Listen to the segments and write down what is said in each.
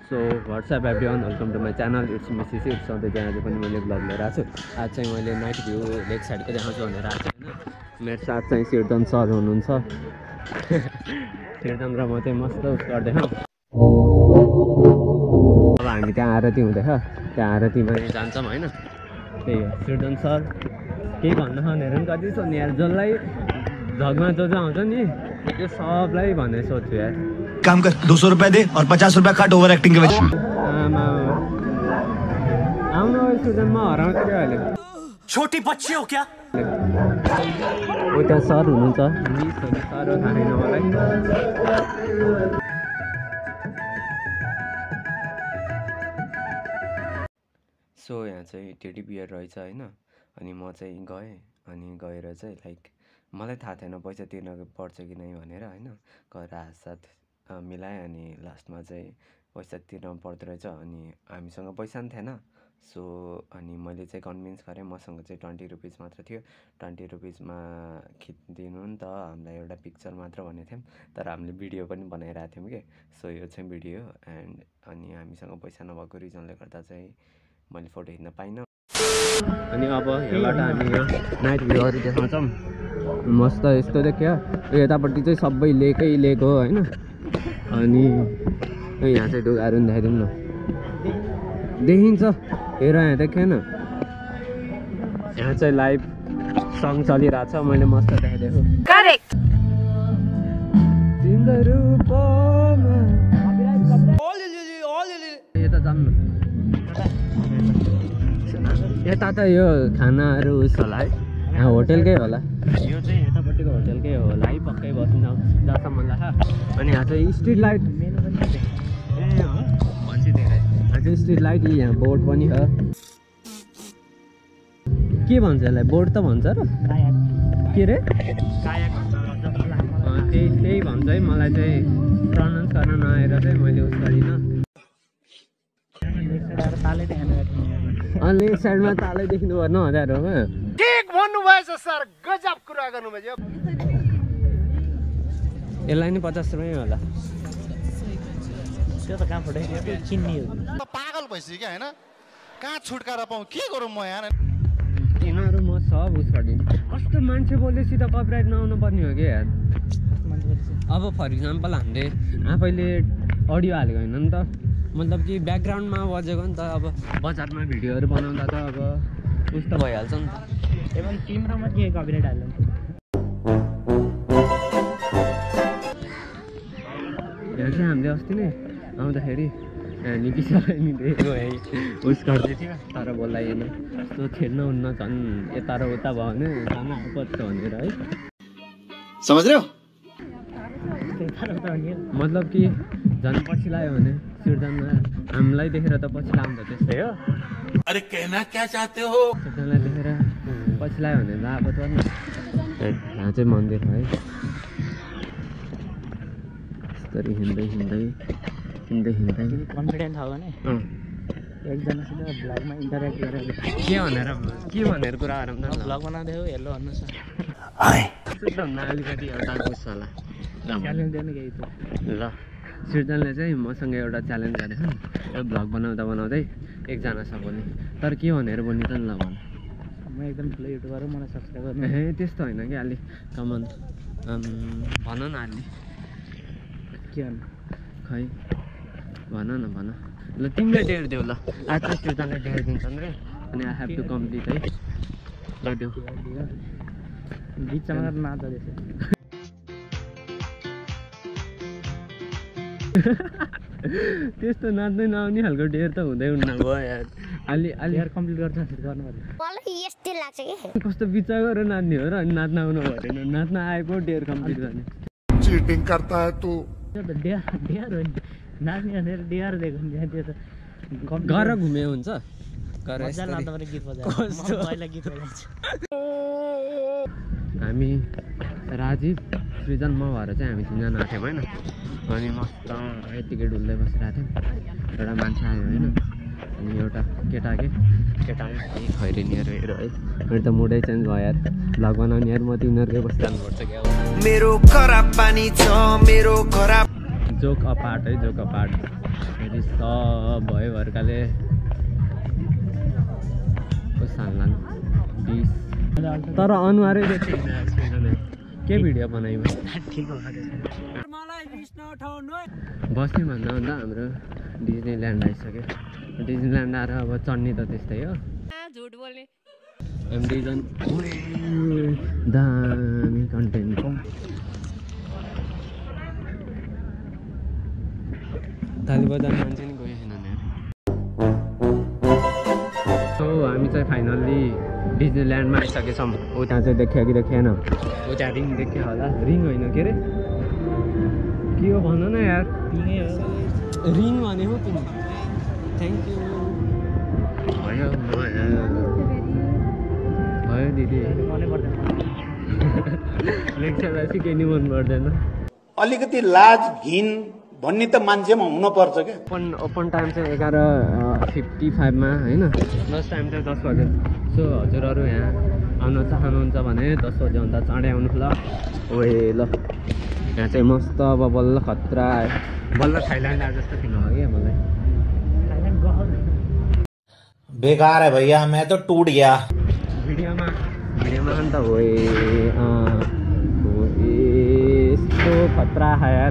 So what's up everyone, welcome to my channel. It's Mrs it's सधैँ चाहिँ आज पनि मैले ब्लग लिएर आएको छु। आज चाहिँ मैले नाइट भ्यू लेक साइडको देखाउँछु भनेर आएको छु होइन। मेरो साथ चाहिँ सिर्जन सर हुनुहुन्छ। सिर्जन र म चाहिँ मस्त गर्दैछौँ। अब हामी त्यहाँ आरती हुँदैछ, त्यहाँ आरतीमा जान्छौँ होइन। त्यही हो, सिर्जन सर केही भन्न भनेर पनि कति सोध्ने यार, जसलाई झगमा जो आउँछ नि त्यो सबलाई भनेर सोध्छु यार। काम कर 200 रुपए दे और 50 रुपए काट ओवर एक्टिंग के वजह। आउनु सिर्जन, म हराउँछु क्या अहिले। छोटी बच्ची हो क्या? ओ त्यहाँ सर हुनुहुन्छ, मिसहरू सर हो, थाहा छैन मलाई। सो यहाँ चाहिँ टेडी बियर रहेछ होइन। अनि म चाहिँ गएँ, अनि गएर चाहिँ लाइक मलाई थाहा थिएन पैसा तिर्न पर्छ कि नै भनेर होइन। गएर हातसाथ मिलाएँ अनि लास्टमा चाहिँ पैसा तिर्न पर्दो रहेछ। अनि हामीसँग पैसा पनि थिएन। सो अनि मैले चाहिँ कन्भिन्स गरेँ, मसँग चाहिँ 20 रुपिस मात्र थियो। 20 रुपिसमा खिचिदिनु नि त हामीलाई एउटा पिक्चर मात्र भनेको थियौँ, तर हामीले भिडियो पनि बनाइरहेको थियौँ कि। सो यो चाहिँ भिडियो एन्ड अनि हामीसँग पैसा नभएको रिजनले गर्दा चाहिँ मैले फोटो खिच्न पाइनँ। अनि अब यहाँबाट हामी यहाँ नाइट भ्यूहरू देखाउँछौँ। मस्त यस्तो देखियो, यतापट्टि चाहिँ सबै लेकै लेक हो होइन। अनि यहाँ चाहिँ ढुङ्गाहरू पनि देखाइदिउँ न, देखिन्छ हेर यहाँ देखेन। यहाँ चाहिँ लाइभ सङ चलिरहेछ, मैले मस्त देखाइदिएको। यता जान्नु, यता त यो खानाहरू उस होला है, यहाँ होटेलकै होला। यो चाहिँ यतापट्टिको होटेलकै होला है, पक्कै बस्नु जहाँसम्म लाग्छ। अनि यहाँ चाहिँ स्ट्रिट लाइट भन्छ धेरै, यहाँ चाहिँ स्ट्रिट लाइट। यहाँ बोर्ड पनि छ, के भन्छ यसलाई, बोर्ड त भन्छ र के रे, त्यही भन्छ है। मलाई चाहिँ प्रनाउन्स गर्न नआएर चाहिँ मैले उस गरिनँ। अनि लेफ्ट साइडमा तालै देख्नु पर्ने हजारहरूमा। ठीक भन्नुभएछ सर, गजब कुरा गर्नुभयो। यसलाई नि 50 रुपियाँ होला। त्यो त कहाँ फोटो चिन्ने हो, पागल भइसक्यो क्या होइन। कहाँ छुटकारा पाउँ, के गरौँ म यहाँ। तिनीहरू म सब उस गरिदिन्छु। कस्तो मान्छे बोलेपछि त कपिराइट नआउनु पर्ने हो कि यार। अब फर इक्जाम्पल हामीले आफैले अडियो हालेको होइन नि त, मतलब कि ब्याकग्राउन्डमा बजेको नि त। अब बजारमा भिडियोहरू बनाउँदा त अब उस त भइहाल्छ नि त। एवं तिम्रोमा के कपिराइट हाल्नु। यहाँ चाहिँ हामीले अस्ति नै आउँदाखेरि निकिसकेर है उस गर्दै थियो, तर बोलाइएन। यस्तो खेल्न हुन्न, झन् यता र उता भयो भने झन् आपत भनेर है। समझ रहे हो? मतलब कि झन् पछि लाग्यो भने सिर्जनमा हामीलाई देखेर त पछि लाग्छ, त्यस्तै हो। अरे कहना क्या चाहते हो? सिर्जनलाई देखेर पछि लाग्यो भने आपत पर्ने। यहाँ चाहिँ मन्दिर है, यस्तरी हिँड्दै हिँड्दै हिँड्दै हिँड्दै कन्फिडेन्ट छ भने एकजनासित ब्लगमा इन्टरेक्ट गरेर के भनेर कुरा गरौँ त। ब्लग बनाउँदै हो, हेलो भन्नुहोस् न। अलिकति एउटा उस होला च्यालेन्ज दिनु केही त। ल, सिर्जनले चाहिँ मसँग एउटा च्यालेन्ज गरेछ, यो ब्लग बनाउँदा बनाउँदै एकजना छ बोल्ने, तर के भनेर बोल्ने त नि ल भन। म एकदम ठुलो युट्युबर हो, मलाई सब्सक्राइब गर्नु। ए त्यस्तो होइन कि अलि कमन भन न अलि। के भन्नु खै भन न, भन ल। तिमीले डेढ देऊ ल, आज चाहिँ सिर्जनले डेढ दिन्छन् रे। अनि आई हेभ टु कम्प्लिट है। ल देऊ, बिचमा नाच रहेछ। त्यस्तो नाच्दै नआउने खालको डेढ त हुँदै हुन्न भयो यार। अलि यार कम्प्लिट गर्छ गर्नु पर्यो। यस्तै लाग्छ कि कस्तो बिचा गरेर नाच्ने हो र। अनि नाच्न आउनु भएन, नाच्न आएको डेढ कम्प्लिट गर्ने। चीटिंग करता है तू। त्यो त डेयर हो नि, नाच्ने भनेर डेयर दिएको नि। त्यो त गर घुमे हुन्छ, गर मजा लाग्दा पनि गीत बजाउँछ। पहिला गीत बजाउँछ। हामी राजीव सृजन म भएर चाहिँ हामी तिनजना आएको थियौँ होइन। अनि मस्त यतिकै डुल्दै बसिरहेको थियौँ। एउटा मान्छे आयो होइन, अनि एउटा केटा खैरेनीहरू हेर है। मेरो त मुडै चेन्ज भयो यार, भ्लग बनाउने यार। म तिनीहरूकै बसिरहनुपर्छ क्या। मेरो खराब पानी छ, मेरो खराब जोक अपार्ट है, जोक अपार्ट। फेरि सब भयो भर्काले सानलान 20 तर अनुहारै देखिँदैन के भिडियो बनाइयो बस्ने भन्दा भन्दा हाम्रो डिज्नील्यान्ड आइसक्यो। डिज्नील्यान्ड आएर अब चढ्ने त त्यस्तै हो। झुट बोल्ने हामी दुईजना दामी कन्टेन्ट ताली बजार मान्छे नि गयो छैन नि। हामी चाहिँ फाइनल्ली डिज्नील्यान्डमा आइसकेछौँ। उता चाहिँ देखियो कि देखेन? उता रिङ देख्यो होला। रिङ होइन के अरे के हो भन न यार। रिङ भनेको तिमी। Thank you. भयो भयो दिदी लेक्चरलाई सिकाइ मन पर्दैन। अलिकति लाज घिन भन्ने त मान्छेमा हुनुपर्छ क्या। ओपन टाइम चाहिँ 11:55 होइन। लस्ट टाइम चाहिँ 10 बज्यो। सो हजुरहरू यहाँ आउन चाहनुहुन्छ भने 10 बजेभन्दा चाँडै आउनु ल। ओए ल यहाँ चाहिँ मस्त अब बल्ल खतरा आयो। बल्ल थाइल्यान्ड आए जस्तो फिल भयो क्या मलाई। बेकार है भैया, मैं तो टूट गया। भिडियोमा अन्त यस्तो खतरा है यार।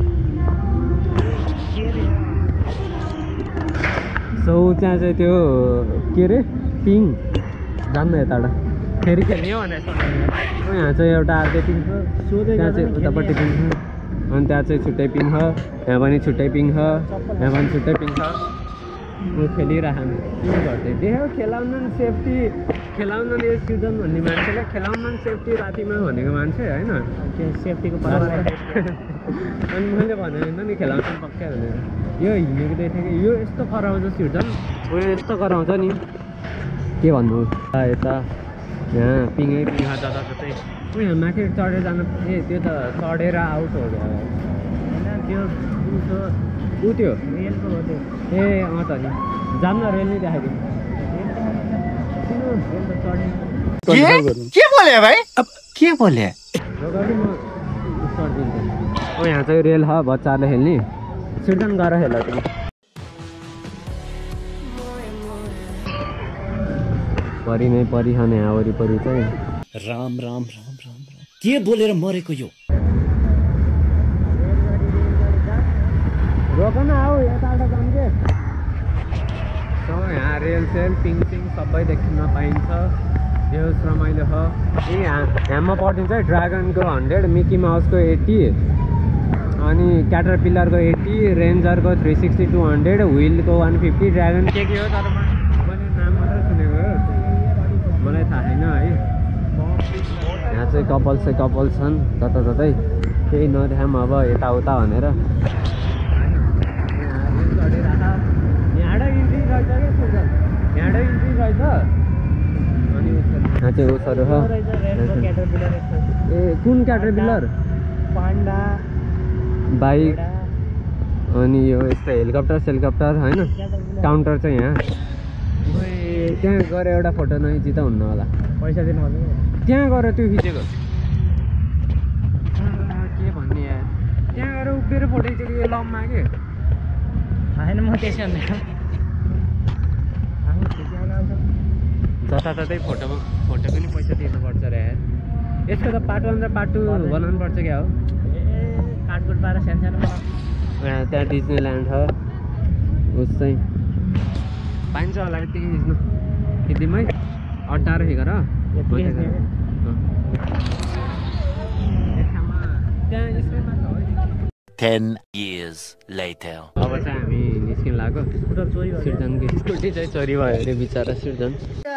सो त्यहाँ चाहिँ त्यो के अरे पिङ जान्न यताबाट फेरि खेल्ने हो भनेर यहाँ चाहिँ एउटा अर्कै पिङ छ। त्यहाँ चाहिँ उतापट्टि पिङ छ अनि त्यहाँ चाहिँ छुट्टै पिङ छ। यहाँ पनि छुट्टै पिङ छ, यहाँ पनि छुट्टै पिङ छ। म खेलिरहनु के गर्थेँ देख्यो खेलाउन सेफ्टी खेलाउन यो सिजन भन्ने मान्छेलाई खेलाउन सेफ्टी रातिमा भनेको मान्छे होइन सेफ्टीको अनि मैले भनेको होइन नि खेलाउँछ पक्कै भनेर। यो हिँडेको देखेँ कि यो यस्तो कराउँछ सिजन उयो यस्तो कराउँछ नि के भन्नु। यता यहाँ पिङै पिङ जताततै यहाँ माथि चढेर जानु। ए त्यो त चढेर आउट हो त्यो ऊ त्यो रेलको हो त्यो। ए अँ त नि जान्न रेल नै देखाइदिनु। के बोले भाइ? अब के बोले? ओ यहाँ चाहिँ रेल ह बच्चाहरूले खेल्ने। सिर्जन गएर हेल तिमी। परि नै परिखाने यहाँ वरिपरि चाहिँ। राम राम राम राम के बोलेर मरेको यो? रोक न आऊ यताबाट जान्थे। सो यहाँ रेल सेल पिङ सिङ सबै देख्न पाइन्छ। यो रमाइलो छ। यहाँमा पर्दिन्छ ड्रागनको 100, मिकी माउसको 80 अनि क्याटरपिलरको 80, रेन्जरको 360 200, व्हिलको 150, ड्रागन के हो तर मैले नाम मात्रै सुनेको हो, मलाई थाहा छैन है। यहाँ चाहिँ कपल छन् जताततै केही नदेखाम अब यताउता भनेर। यहाँ चाहिँ उसहरू छ। ए कुन क्याटरपिलर? पान्डा बाइक अनि यो यस्तो हेलिकप्टर होइन। काउन्टर चाहिँ यहाँ। त्यहाँ गएर एउटा फोटो नखिचिँदा हुन्न होला, पैसा दिनु पर्छ। त्यहाँ गएर त्यो खिचेको के भन्ने यार। त्यहाँ गएर उभिएर फोटो खिचेको यो लममा के होइन। म त्यसै भन्दैन जताततै फोटो पनि पैसा दिनुपर्छ र यार। यसको त पार्ट 1 र पार्ट 2 बनाउनु पर्छ क्या हो। काटकुट पाएर सानो त्यहाँ डिज्नील्यान्ड छ उस चाहिँ पाइन्छ होला यतिकै खिच्नु। यतिमै अड्डा र हिँडेर त्यहाँ 10 years later. अब चाहिँ हामी निस्किन लाग्यो। सिर्जनको स्कुटी चाहिँ चोरी भयो अरे बिचरा सिर्जन।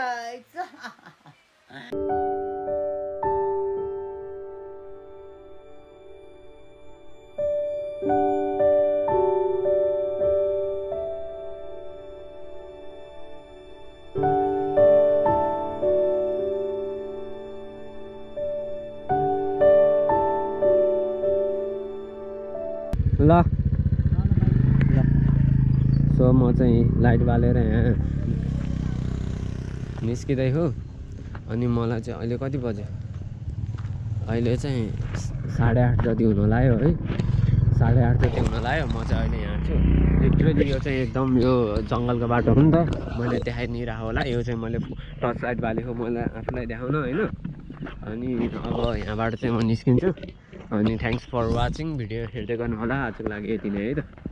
ल सो म चाहिँ लाइट बालेर यहाँ निस्किँदै हो। अनि मलाई चाहिँ अहिले कति बज्यो? अहिले चाहिँ 8:30 जति हुन लाग्यो है। 8:30 जति हुन लाग्यो। म चाहिँ अहिले यहाँ छु। लिटरली यो चाहिँ एकदम यो जङ्गलको बाटो हो नि त, मैले देखाइदिइरहेको होला। यो चाहिँ मैले टर्च लाइट बालेको मैले आफूलाई देखाउन होइन। अनि अब यहाँबाट चाहिँ म निस्किन्छु। अनि थ्याङ्क्स फर वाचिङ। भिडियो हेर्दै गर्नु होला। आजको लागि यति नै है त।